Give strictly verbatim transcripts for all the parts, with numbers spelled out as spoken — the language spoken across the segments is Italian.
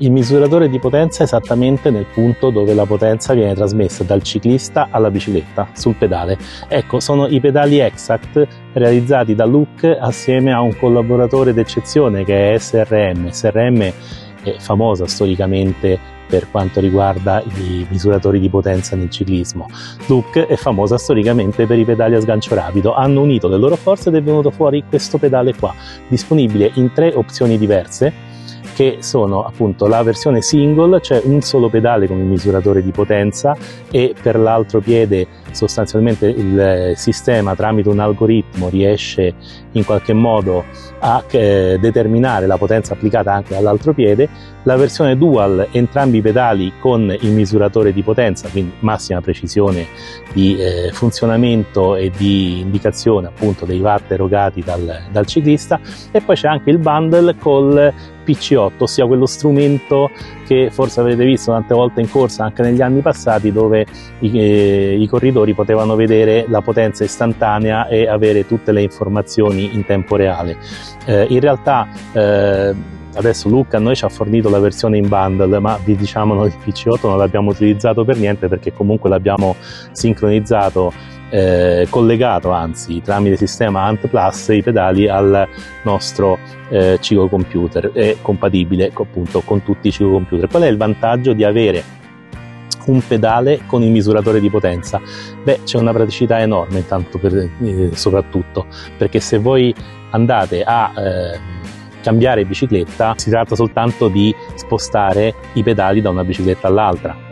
il misuratore di potenza esattamente nel punto dove la potenza viene trasmessa dal ciclista alla bicicletta, sul pedale. Ecco, sono i pedali Exact realizzati da Look assieme a un collaboratore d'eccezione che è S R M. S R M è famosa storicamente per quanto riguarda i misuratori di potenza nel ciclismo. Look è famosa storicamente per i pedali a sgancio rapido. Hanno unito le loro forze ed è venuto fuori questo pedale qua, disponibile in tre opzioni diverse, che sono appunto la versione single, cioè un solo pedale con il misuratore di potenza, e per l'altro piede sostanzialmente il sistema tramite un algoritmo riesce in qualche modo a eh, determinare la potenza applicata anche all'altro piede. La versione dual, entrambi i pedali con il misuratore di potenza, quindi massima precisione di eh, funzionamento e di indicazione appunto dei watt erogati dal, dal ciclista. E poi c'è anche il bundle col P C otto, ossia quello strumento che forse avrete visto tante volte in corsa anche negli anni passati, dove i, eh, i corridori potevano vedere la potenza istantanea e avere tutte le informazioni in tempo reale. Eh, in realtà eh, adesso Luca a noi ci ha fornito la versione in bundle, ma vi diciamo noi il P C otto non l'abbiamo utilizzato per niente, perché comunque l'abbiamo sincronizzato, eh, collegato anzi tramite sistema Ant Plus i pedali al nostro eh, ciclocomputer, è compatibile appunto con tutti i ciclocomputer. Qual è il vantaggio di avere un pedale con il misuratore di potenza? Beh, c'è una praticità enorme, intanto per, eh, soprattutto perché se voi andate a eh, cambiare bicicletta, si tratta soltanto di spostare i pedali da una bicicletta all'altra.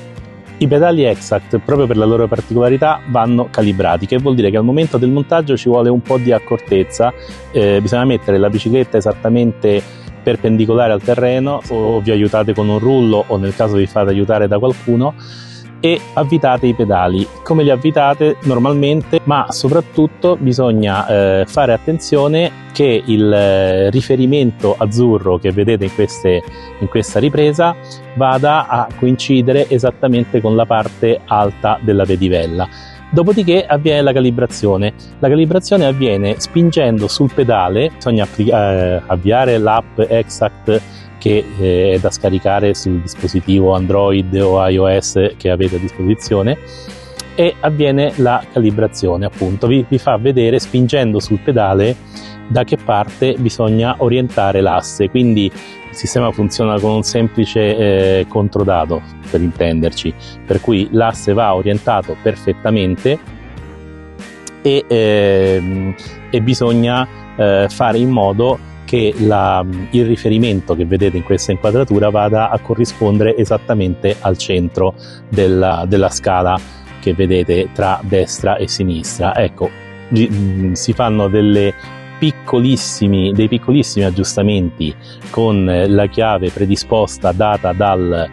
I pedali Exact, proprio per la loro particolarità, vanno calibrati, che vuol dire che al momento del montaggio ci vuole un po' di accortezza, eh, bisogna mettere la bicicletta esattamente perpendicolare al terreno, o vi aiutate con un rullo o nel caso vi fate aiutare da qualcuno, e avvitate i pedali. Come li avvitate? Normalmente, ma soprattutto bisogna eh, fare attenzione che il eh, riferimento azzurro che vedete in, queste, in questa ripresa vada a coincidere esattamente con la parte alta della pedivella. Dopodiché avviene la calibrazione. La calibrazione avviene spingendo sul pedale, bisogna eh, avviare l'app Exact che eh, è da scaricare sul dispositivo Android o iOS che avete a disposizione, e avviene la calibrazione, appunto vi, vi fa vedere spingendo sul pedale da che parte bisogna orientare l'asse. Quindi il sistema funziona con un semplice eh, controdato, per intenderci, per cui l'asse va orientato perfettamente e, eh, e bisogna eh, fare in modo che la, il riferimento che vedete in questa inquadratura vada a corrispondere esattamente al centro della, della scala che vedete tra destra e sinistra. Ecco, si fanno delle piccolissimi, dei piccolissimi aggiustamenti con la chiave predisposta data dal,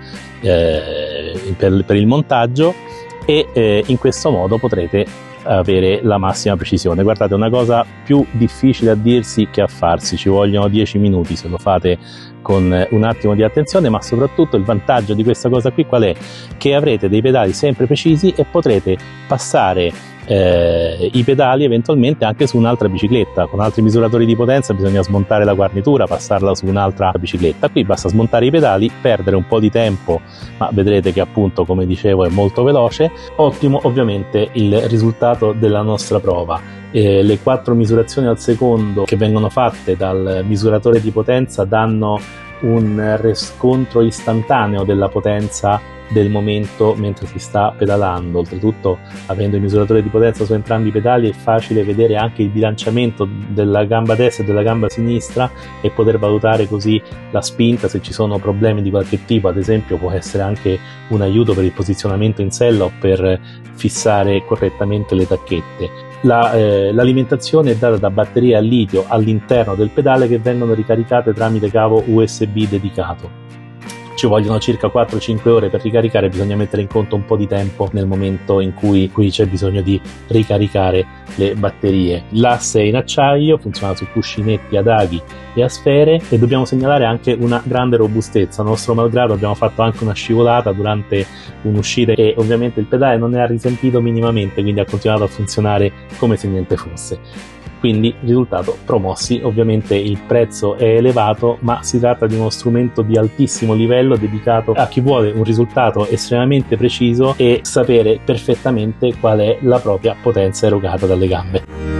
eh, per, per il montaggio, e eh, in questo modo potrete avere la massima precisione. Guardate, è una cosa più difficile a dirsi che a farsi, ci vogliono dieci minuti se lo fate con un attimo di attenzione. Ma soprattutto il vantaggio di questa cosa qui qual è? Che avrete dei pedali sempre precisi e potrete passare eh, i pedali eventualmente anche su un'altra bicicletta. Con altri misuratori di potenza bisogna smontare la guarnitura, passarla su un'altra bicicletta. Qui basta smontare i pedali, perdere un po' di tempo, ma vedrete che appunto, come dicevo, è molto veloce. Ottimo ovviamente il risultato della nostra prova. Eh, le quattro misurazioni al secondo che vengono fatte dal misuratore di potenza danno un riscontro istantaneo della potenza del momento mentre si sta pedalando. Oltretutto, avendo il misuratore di potenza su entrambi i pedali, è facile vedere anche il bilanciamento della gamba destra e della gamba sinistra e poter valutare così la spinta. Se ci sono problemi di qualche tipo, ad esempio, può essere anche un aiuto per il posizionamento in sella o per fissare correttamente le tacchette. La, eh, l'alimentazione è data da batterie a litio all'interno del pedale che vengono ricaricate tramite cavo U S B dedicato. Ci vogliono circa quattro cinque ore per ricaricare, bisogna mettere in conto un po' di tempo nel momento in cui, cui c'è bisogno di ricaricare le batterie. L'asse è in acciaio, funziona su cuscinetti ad aghi e a sfere, e dobbiamo segnalare anche una grande robustezza. Nostro malgrado abbiamo fatto anche una scivolata durante un'uscita e ovviamente il pedale non ne ha risentito minimamente, quindi ha continuato a funzionare come se niente fosse. quindi risultato promossi. Ovviamente il prezzo è elevato, ma si tratta di uno strumento di altissimo livello dedicato a chi vuole un risultato estremamente preciso e sapere perfettamente qual è la propria potenza erogata dalle gambe.